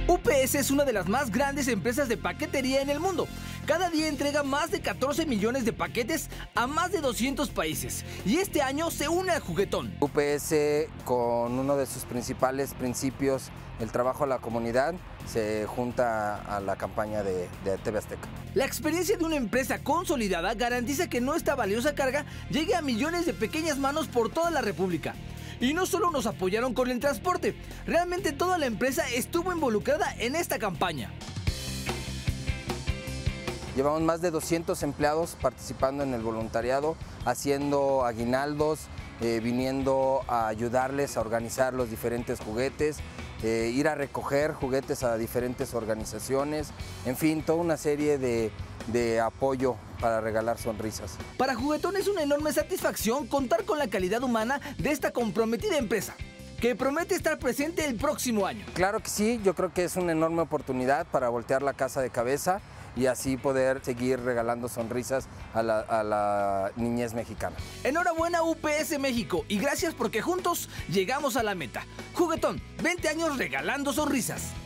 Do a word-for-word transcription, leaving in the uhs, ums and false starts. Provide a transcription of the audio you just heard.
U P S es una de las más grandes empresas de paquetería en el mundo. Cada día entrega más de catorce millones de paquetes a más de doscientos países. Y este año se une al juguetón. U P S, con uno de sus principales principios, el trabajo a la comunidad, se junta a la campaña de, de T V Azteca. La experiencia de una empresa consolidada garantiza que nuestra valiosa carga llegue a millones de pequeñas manos por toda la República. Y no solo nos apoyaron con el transporte, realmente toda la empresa estuvo involucrada en esta campaña. Llevamos más de doscientos empleados participando en el voluntariado, haciendo aguinaldos, eh, viniendo a ayudarles a organizar los diferentes juguetes, eh, ir a recoger juguetes a diferentes organizaciones, en fin, toda una serie de, de apoyo para regalar sonrisas. Para Juguetón es una enorme satisfacción contar con la calidad humana de esta comprometida empresa, que promete estar presente el próximo año. Claro que sí, yo creo que es una enorme oportunidad para voltear la casa de cabeza y así poder seguir regalando sonrisas a la, a la niñez mexicana. Enhorabuena U P S México y gracias porque juntos llegamos a la meta. Juguetón, veinte años regalando sonrisas.